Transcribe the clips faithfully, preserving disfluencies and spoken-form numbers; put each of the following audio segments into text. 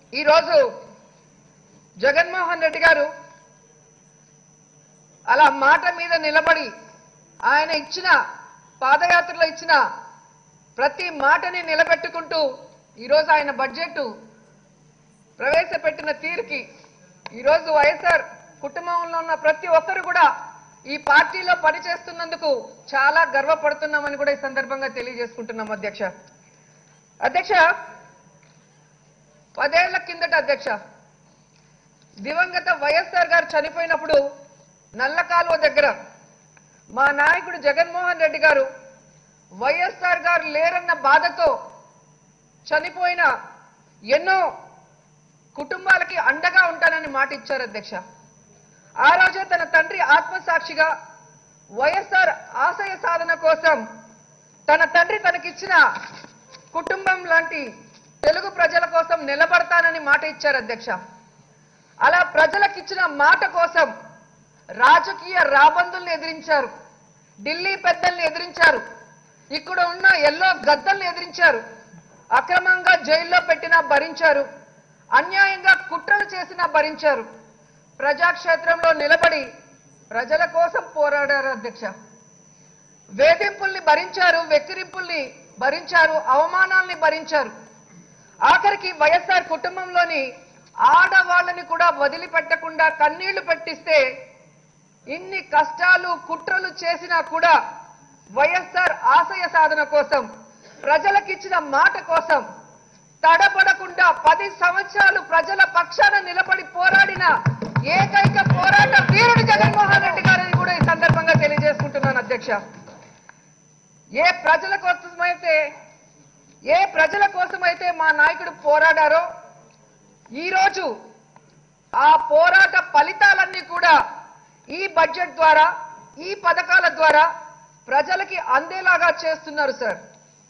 ఈ రోజు జగన్మోహన్ రెడ్డి గారు అలా మాట మీద నిలబడి ఆయన ఇచ్చిన పాదయాత్రలో ఇచ్చిన ప్రతి మాటని నిలబెట్టుకుంటూ ఈ రోజు ఆయన బడ్జెట్ ప్రవేశపెట్టిన తీరుకి ఈ రోజు వైఎస్ఆర్ కుటుంబంలో ఉన్న ప్రతి ఒక్కరు కూడా ఈ పార్టీలో పనిచేస్తున్నందుకు చాలా గర్వపడుతున్నామని కూడా ఈ సందర్భంగా తెలియజేసుకుంటున్నాం అధ్యక్ష. అధ్యక్ష, పదేళ్ల కిందట అధ్యక్ష దివంగత వైఎస్ఆర్ గారు చనిపోయినప్పుడు నల్లకాలువ దగ్గర మా నాయకుడు జగన్మోహన్ రెడ్డి గారు వైఎస్ఆర్ గారు లేరన్న బాధతో చనిపోయిన ఎన్నో కుటుంబాలకి అండగా ఉంటానని మాట ఇచ్చారు అధ్యక్ష. ఆ రోజే తన తండ్రి ఆత్మసాక్షిగా వైఎస్ఆర్ ఆశయ సాధన కోసం తన తండ్రి తనకిచ్చిన కుటుంబం లాంటి తెలుగు ప్రజల కోసం నిలబడతానని మాట ఇచ్చారు అధ్యక్ష. అలా ప్రజలకిచ్చిన మాట కోసం రాజకీయ రాబందుల్ని ఎదిరించారు, ఢిల్లీ పెద్దల్ని ఎదిరించారు, ఇక్కడ ఉన్న ఎల్లో గద్దల్ని ఎదిరించారు, అక్రమంగా జైల్లో పెట్టినా భరించారు, అన్యాయంగా కుట్రలు చేసినా భరించారు, ప్రజాక్షేత్రంలో నిలబడి ప్రజల కోసం పోరాడారు అధ్యక్ష. వేధింపుల్ని భరించారు, వెక్కిరింపుల్ని భరించారు, అవమానాల్ని భరించారు. ఆఖరికి వైఎస్ఆర్ కుటుంబంలోని ఆడవాళ్ళని కూడా వదిలిపెట్టకుండా కన్నీళ్లు పెట్టిస్తే ఇన్ని కష్టాలు కుట్రలు చేసినా కూడా వైఎస్ఆర్ ఆశయ సాధన కోసం ప్రజలకిచ్చిన మాట కోసం తడబడకుండా పది సంవత్సరాలు ప్రజల పక్షాన నిలబడి పోరాడిన ఏకైక పోరాట వీరుడు జగన్మోహన్ రెడ్డి గారని కూడా ఈ సందర్భంగా తెలియజేసుకుంటున్నాను అధ్యక్ష. ఏ ప్రజల కోసమైతే ఏ ప్రజల కోసమైతే మా నాయకుడు పోరాడారో ఈరోజు ఆ పోరాట ఫలితాలన్నీ కూడా ఈ బడ్జెట్ ద్వారా ఈ పథకాల ద్వారా ప్రజలకి అందేలాగా చేస్తున్నారు సార్.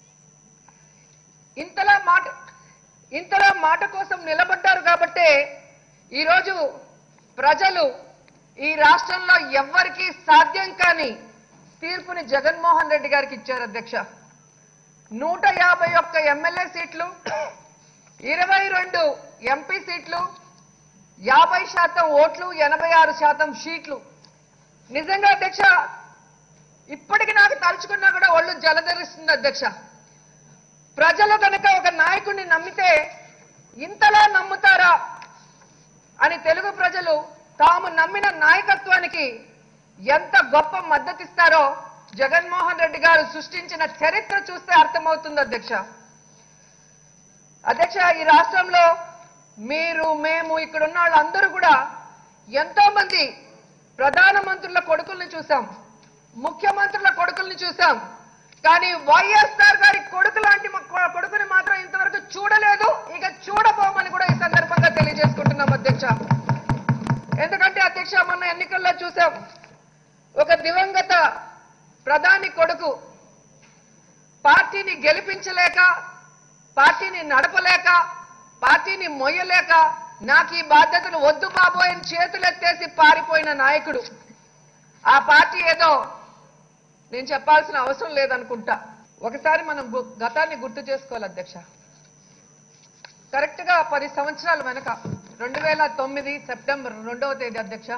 ఇంతలా మాట ఇంతలా మాట కోసం నిలబడ్డారు కాబట్టే ఈరోజు ప్రజలు ఈ రాష్ట్రంలో ఎవ్వరికీ సాధ్యం కాని తీర్పుని జగన్మోహన్ రెడ్డి గారికి ఇచ్చారు అధ్యక్ష. నూట యాభై ఒక్క ఎమ్మెల్యే సీట్లు, ఇరవై రెండు ఎంపీ సీట్లు, యాభై శాతం ఓట్లు, ఎనభై ఆరు శాతం సీట్లు. నిజంగా అధ్యక్ష ఇప్పటికి నాకు తలుచుకున్నా కూడా ఒళ్ళు జలధరిస్తుంది అధ్యక్ష. ప్రజలు కనుక ఒక నాయకుడిని నమ్మితే ఇంతలా నమ్ముతారా అని తెలుగు ప్రజలు తాము నమ్మిన నాయకత్వానికి ఎంత గొప్ప మద్దతిస్తారో జగన్మోహన్ రెడ్డి గారు సృష్టించిన చరిత్ర చూస్తే అర్థమవుతుంది అధ్యక్ష. అధ్యక్ష, ఈ రాష్ట్రంలో మీరు మేము ఇక్కడ ఉన్న వాళ్ళందరూ కూడా ఎంతో మంది ప్రధానమంత్రుల కొడుకుల్ని చూసాం, ముఖ్యమంత్రుల కొడుకుల్ని చూసాం, కానీ వైఎస్ఆర్ గారి కొడుకు లాంటి కొడుకుని మాత్రం ఇంతవరకు చూడలేదు, ఇక చూడబోమని కూడా ఈ సందర్భంగా తెలియజేసుకుంటున్నాం అధ్యక్ష. ఎందుకంటే అధ్యక్ష మొన్న ఎన్నికల్లో చూసాం, ఒక దివంగత ప్రధాని కొడుకు పార్టీని గెలిపించలేక, పార్టీని నడపలేక, పార్టీని మొయ్యలేక నాకు ఈ బాధ్యతలు వద్దు బాబోయ్ అని చేతులెత్తేసి పారిపోయిన నాయకుడు. ఆ పార్టీ ఏదో నేను చెప్పాల్సిన అవసరం లేదనుకుంటా. ఒకసారి మనం గతాన్ని గుర్తు చేసుకోవాలి అధ్యక్ష. కరెక్ట్ గా పది సంవత్సరాల వెనక రెండు వేల తొమ్మిది సెప్టెంబర్ రెండవ తేదీ అధ్యక్ష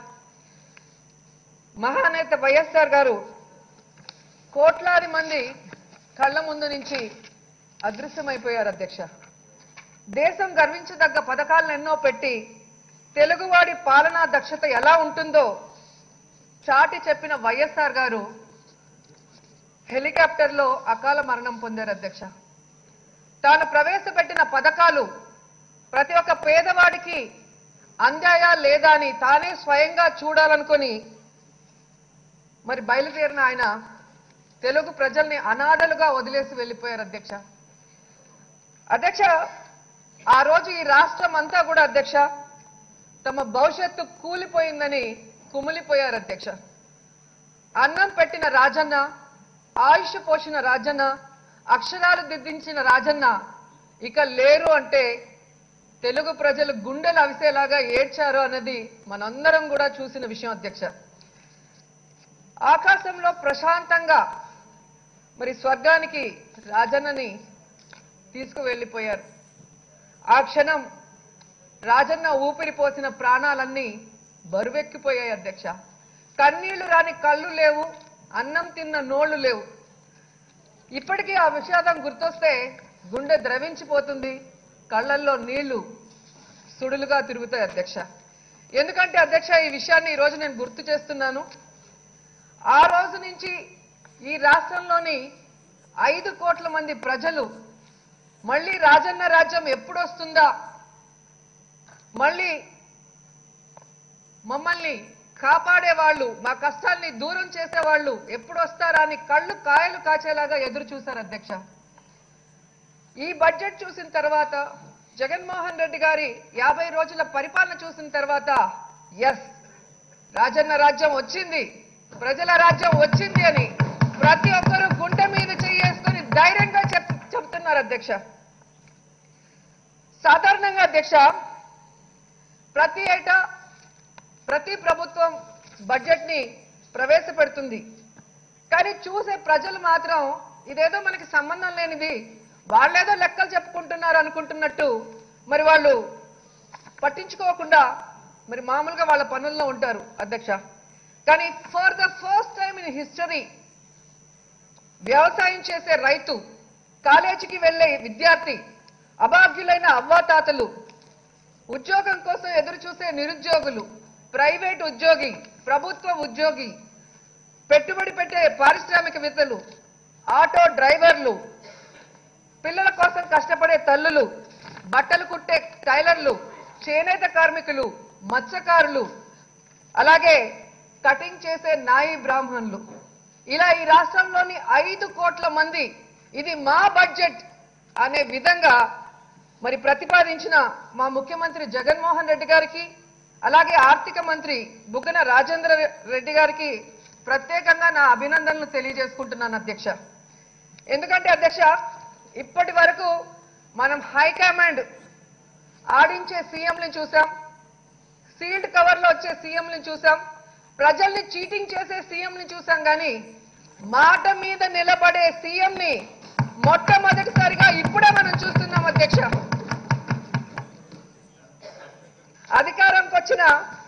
మహానేత వైఎస్ఆర్ గారు కోట్లాది మంది కళ్ళ ముందు నుంచి అదృశ్యమైపోయారు అధ్యక్ష. దేశం గర్వించదగ్గ పథకాలను ఎన్నో పెట్టి తెలుగువాడి పాలనా దక్షత ఎలా ఉంటుందో చాటి చెప్పిన వైఎస్ఆర్ గారు హెలికాప్టర్లో అకాల మరణం పొందారు అధ్యక్ష. తాను ప్రవేశపెట్టిన పథకాలు ప్రతి ఒక్క పేదవాడికి అందాయా లేదా అని తానే స్వయంగా చూడాలనుకొని మరి బయలుదేరిన ఆయన తెలుగు ప్రజల్ని అనాథలుగా వదిలేసి వెళ్ళిపోయారు అధ్యక్ష. అధ్యక్ష, ఆ రోజు ఈ రాష్ట్రం అంతా కూడా అధ్యక్ష తమ భవిష్యత్తు కూలిపోయిందని కుమిలిపోయారు అధ్యక్ష. అన్నం పెట్టిన రాజన్న, ఆయుష్ పోషిన రాజన్న, అక్షరాలు దిద్దించిన రాజన్న ఇక లేరు అంటే తెలుగు ప్రజలు గుండెలు అవిసేలాగా ఏడ్చారు అన్నది మనందరం కూడా చూసిన విషయం అధ్యక్ష. ఆకాశంలో ప్రశాంతంగా మరి స్వర్గానికి రాజన్నని తీసుకువెళ్ళిపోయారు. ఆ క్షణం రాజన్న ఊపిరి పోసిన ప్రాణాలన్నీ బరువెక్కిపోయాయి అధ్యక్ష. కన్నీళ్లు రాని కళ్ళు లేవు, అన్నం తిన్న నోళ్లు లేవు. ఇప్పటికీ ఆ విషాదం గుర్తొస్తే గుండె ద్రవించిపోతుంది, కళ్ళల్లో నీళ్లు సుడులుగా తిరుగుతాయి అధ్యక్ష. ఎందుకంటే అధ్యక్ష ఈ విషయాన్ని ఈ రోజు నేను గుర్తు చేస్తున్నాను. ఆ రోజు నుంచి ఈ రాష్ట్రంలోని ఐదు కోట్ల మంది ప్రజలు మళ్ళీ రాజన్న రాజ్యం ఎప్పుడు వస్తుందా, మళ్ళీ మమ్మల్ని కాపాడే వాళ్ళు, మా కష్టాల్ని దూరం చేసే వాళ్ళు ఎప్పుడు వస్తారా అని కళ్ళు కాయలు కాచేలాగా ఎదురు చూశారు అధ్యక్ష. ఈ బడ్జెట్ చూసిన తర్వాత, జగన్మోహన్ రెడ్డి గారి యాభై రోజుల పరిపాలన చూసిన తర్వాత ఎస్ రాజన్న రాజ్యం వచ్చింది, ప్రజల రాజ్యం వచ్చింది అని ప్రతి ఒక్కరూ గుండె మీద చేసుకుని ధైర్యంగా చెప్ చెప్తున్నారు అధ్యక్ష. సాధారణంగా అధ్యక్ష ప్రతి ఏటా ప్రతి ప్రభుత్వం బడ్జెట్ ని ప్రవేశపెడుతుంది. కానీ చూసే ప్రజలు మాత్రం ఇదేదో మనకి సంబంధం లేనిది, వాళ్ళేదో లెక్కలు చెప్పుకుంటున్నారు అనుకుంటున్నట్టు మరి వాళ్ళు పట్టించుకోకుండా మరి మామూలుగా వాళ్ళ పనుల్లో ఉంటారు అధ్యక్ష. కానీ for the first time in history వ్యవసాయం చేసే రైతు, కాలేజీకి వెళ్లే విద్యార్థి, అభాగ్యులైన అవ్వాతాతలు, ఉద్యోగం కోసం ఎదురు చూసే నిరుద్యోగులు, ప్రైవేట్ ఉద్యోగి, ప్రభుత్వ ఉద్యోగి, పెట్టుబడి పెట్టే పారిశ్రామికవేత్తలు, ఆటో డ్రైవర్లు, పిల్లల కోసం కష్టపడే తల్లులు, బట్టలు కుట్టే టైలర్లు, చేనేత కార్మికులు, మత్స్యకారులు, అలాగే కటింగ్ చేసే నాయి బ్రాహ్మణులు, ఇలా ఈ రాష్ట్రంలోని ఐదు కోట్ల మంది ఇది మా బడ్జెట్ అనే విధంగా మరి ప్రతిపాదించిన మా ముఖ్యమంత్రి జగన్మోహన్ రెడ్డి గారికి, అలాగే ఆర్థిక మంత్రి బుగ్గన రాజేంద్ర రెడ్డి గారికి ప్రత్యేకంగా నా అభినందనలు తెలియజేసుకుంటున్నాను అధ్యక్ష. ఎందుకంటే అధ్యక్ష ఇప్పటి వరకు మనం హైకమాండ్ ఆడించే సీఎంలను చూసాం, సీల్డ్ కవర్లో వచ్చే సీఎంలను చూసాం, ప్రజల్ని చీటింగ్ చేసే సీఎంని చూసాం. కానీ మాట మీద నిలబడే సీఎంని మొట్టమొదటిసారిగా ఇప్పుడే మనం చూస్తున్నాం అధ్యక్ష. అధికారంకి వచ్చిన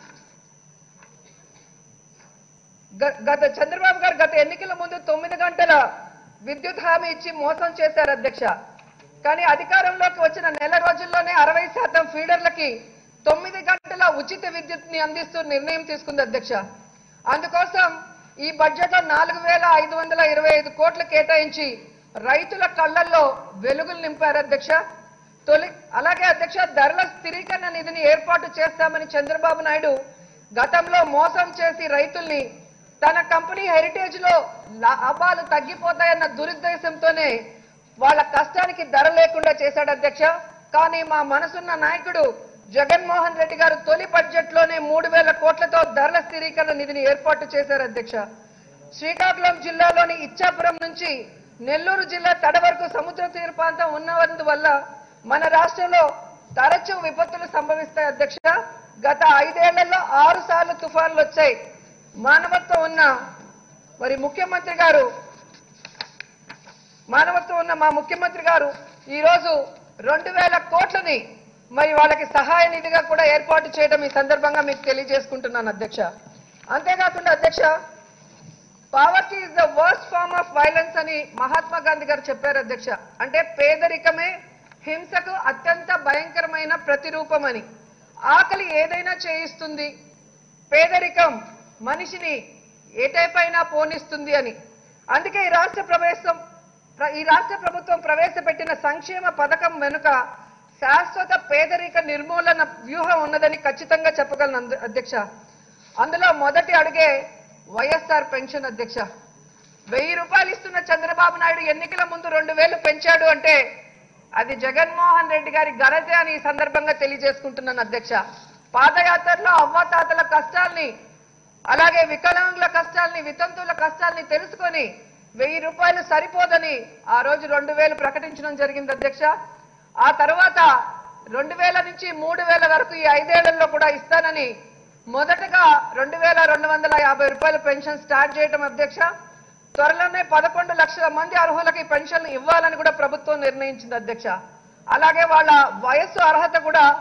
గత చంద్రబాబు గారు గత ఎన్నికల ముందు తొమ్మిది గంటల విద్యుత్ హామీ ఇచ్చి మోసం చేశారు అధ్యక్ష. కానీ అధికారంలోకి వచ్చిన నెల రోజుల్లోనే అరవై శాతం ఫీడర్లకి తొమ్మిది గంటల ఉచిత విద్యుత్ ని అందిస్తూ నిర్ణయం తీసుకుంది అధ్యక్ష. అందుకోసం ఈ బడ్జెట్ లో నాలుగు వేల ఐదు వందల ఇరవై ఐదు కోట్లు కేటాయించి రైతుల కళ్లల్లో వెలుగులు నింపారు అధ్యక్ష. తొలి అలాగే అధ్యక్ష ధరల స్థిరీకరణ నిధిని ఏర్పాటు చేస్తామని చంద్రబాబు నాయుడు గతంలో మోసం చేసి రైతుల్ని తన కంపెనీ హెరిటేజ్ లో లాభాలు తగ్గిపోతాయన్న దురుద్దేశంతోనే వాళ్ళ కష్టానికి ధర లేకుండా చేశాడు అధ్యక్ష. కానీ మా మనసున్న నాయకుడు జగన్మోహన్ రెడ్డి గారు తొలి బడ్జెట్ లోనే మూడు వేల కోట్లతో ధరల స్థిరీకరణ నిధిని ఏర్పాటు చేశారు అధ్యక్ష. శ్రీకాకుళం జిల్లాలోని ఇచ్చాపురం నుంచి నెల్లూరు జిల్లా తడ వరకు సముద్ర తీర ప్రాంతం ఉన్నందువల్ల మన రాష్ట్రంలో తరచూ విపత్తులు సంభవిస్తాయి అధ్యక్ష. గత ఐదేళ్లలో ఆరు సార్లు తుఫాన్లు వచ్చాయి. మానవత్వం ఉన్న మరి ముఖ్యమంత్రి గారు మానవత్వం ఉన్న మా ముఖ్యమంత్రి గారు ఈ రోజు రెండు వేల కోట్లని మరి వాళ్ళకి సహాయ నిధిగా కూడా ఏర్పాటు చేయడం ఈ సందర్భంగా మీకు తెలియజేసుకుంటున్నాను అధ్యక్ష. అంతేకాకుండా అధ్యక్ష poverty is the worst form of violence అని మహాత్మా గాంధీ గారు చెప్పారు అధ్యక్ష. అంటే పేదరికమే హింసకు అత్యంత భయంకరమైన ప్రతిరూపం అని. ఆకలి ఏదైనా చేయిస్తుంది, పేదరికం మనిషిని ఏటైపైనా పోనిస్తుంది అని. అందుకే ఈ రాష్ట్ర ప్రవేశం ఈ రాష్ట్ర ప్రభుత్వం ప్రవేశపెట్టిన సంక్షేమ పథకం వెనుక శాశ్వత పేదరిక నిర్మూలన వ్యూహం ఉన్నదని ఖచ్చితంగా చెప్పగలను అధ్యక్ష. అందులో మొదటి అడుగే వైఎస్ఆర్ పెన్షన్ అధ్యక్ష. వెయ్యి రూపాయలు ఇస్తున్న చంద్రబాబు నాయుడు ఎన్నికల ముందు రెండు వేలు పెంచాడు అంటే అది జగన్మోహన్ రెడ్డి గారి ఘనత అని ఈ సందర్భంగా తెలియజేసుకుంటున్నాను అధ్యక్ష. పాదయాత్రలో అవ్వాతాతల కష్టాల్ని, అలాగే వికలాంగుల కష్టాల్ని, వితంతువుల కష్టాల్ని తెలుసుకొని వెయ్యి రూపాయలు సరిపోదని ఆ రోజు రెండు వేలు ప్రకటించడం జరిగింది అధ్యక్ష. ఆ తర్వాత రెండు వేల నుంచి మూడు వేల వరకు ఈ ఐదేళ్లలో కూడా ఇస్తానని మొదటగా రెండు వేల రెండు వందల యాభై రూపాయల పెన్షన్ స్టార్ట్ చేయడం అధ్యక్ష. త్వరలోనే పదకొండు లక్షల మంది అర్హులకి పెన్షన్ ఇవ్వాలని కూడా ప్రభుత్వం నిర్ణయించింది అధ్యక్ష. అలాగే వాళ్ళ వయస్సు అర్హత కూడా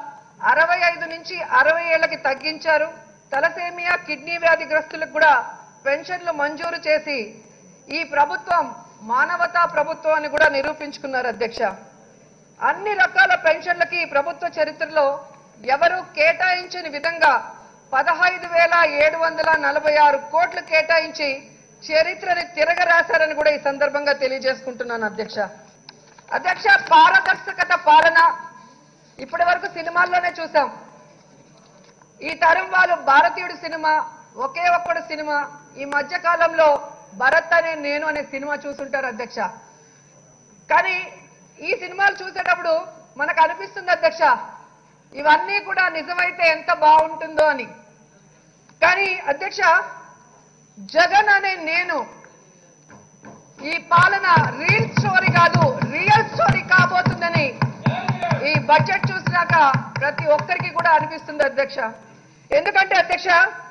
అరవై ఐదు నుంచి అరవై ఏళ్లకి తగ్గించారు. తలసేమియా కిడ్నీ వ్యాధిగ్రస్తులకు కూడా పెన్షన్లు మంజూరు చేసి ఈ ప్రభుత్వం మానవతా ప్రభుత్వం అని కూడా నిరూపించుకున్నారు అధ్యక్ష. అన్ని రకాల పెన్షన్లకి ప్రభుత్వ చరిత్రలో ఎవరు కేటాయించని విధంగా పదహైదు వేల ఏడు వందల నలభై ఆరు కోట్లు కేటాయించి చరిత్రని తిరగరాశారని కూడా ఈ సందర్భంగా తెలియజేసుకుంటున్నాను అధ్యక్ష. అధ్యక్ష, పారదర్శకత పాలన ఇప్పటి వరకు సినిమాల్లోనే చూసాం. ఈ తరం వాళ్ళు భారతీయుడు సినిమా, ఒకే ఒక్కడు సినిమా, ఈ మధ్య కాలంలో భరత్ అనే నేను అనే సినిమా చూసుంటారు అధ్యక్ష. కానీ ఈ సినిమాలు చూసేటప్పుడు మనకు అనిపిస్తుంది అధ్యక్ష, ఇవన్నీ కూడా నిజమైతే ఎంత బాగుంటుందో అని. కానీ అధ్యక్ష, జగన్ అనే నేను ఈ పాలన రీల్ స్టోరీ కాదు, రియల్ స్టోరీ కాబోతుందని ఈ బడ్జెట్ చూసినాక ప్రతి ఒక్కరికి కూడా అనిపిస్తుంది అధ్యక్ష. ఎందుకంటే అధ్యక్ష,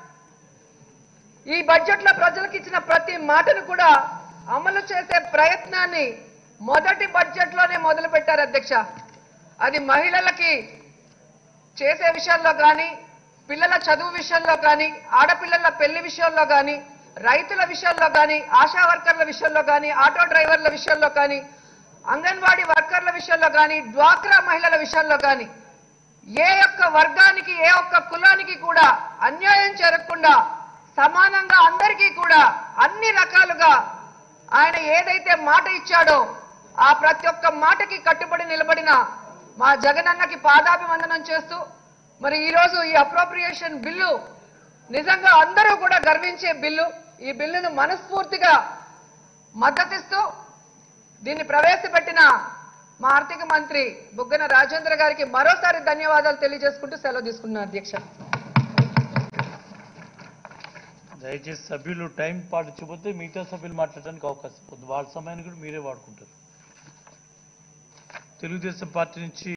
ఈ బడ్జెట్ లో ప్రజలకు ఇచ్చిన ప్రతి మాటను కూడా అమలు చేసే ప్రయత్నాన్ని మొదటి బడ్జెట్ లోనే మొదలు పెట్టారు అధ్యక్ష. అది మహిళలకి చేసే విషయాల్లో కానీ, పిల్లల చదువు విషయంలో కానీ, ఆడపిల్లల పెళ్లి విషయంలో కానీ, రైతుల విషయంలో కానీ, ఆశా వర్కర్ల విషయంలో కానీ, ఆటో డ్రైవర్ల విషయంలో కానీ, అంగన్వాడీ వర్కర్ల విషయంలో కానీ, డ్వాక్రా మహిళల విషయంలో కానీ ఏ ఒక్క వర్గానికి, ఏ ఒక్క కులానికి కూడా అన్యాయం జరగకుండా సమానంగా అందరికీ కూడా అన్ని రకాలుగా ఆయన ఏదైతే మాట ఇచ్చాడో ఆ ప్రతి ఒక్క మాటకి కట్టుబడి నిలబడిన మా జగనన్నకి పాదాభివందనం చేస్తూ, మరి ఈరోజు ఈ అప్రోప్రియేషన్ బిల్లు నిజంగా అందరూ కూడా గర్వించే బిల్లు. ఈ బిల్లును మనస్ఫూర్తిగా మద్దతిస్తూ దీన్ని ప్రవేశపెట్టిన మా ఆర్థిక మంత్రి బుగ్గన రాజేంద్ర గారికి మరోసారి ధన్యవాదాలు తెలియజేసుకుంటూ సెలవు తీసుకున్నాను అధ్యక్ష. దయచేసి సభ్యులు టైం పాటించకపోతే మిగతా సభ్యులు మాట్లాడడానికి అవకాశం ఉంది. వాళ్ళ సమయాన్ని కూడా మీరే వాడుకుంటారు. తెలుగుదేశం పార్టీ నుంచి